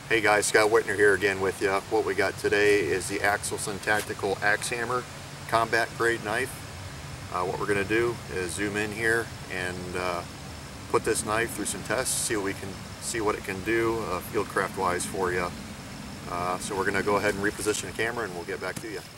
Hey guys, Scott Whitner here again with you. What we got today is the Axelson Tactical Axe Hammer combat grade knife. What we're going to do is zoom in here and put this knife through some tests, see what it can do fieldcraft wise for you. So we're going to go ahead and reposition the camera and we'll get back to you.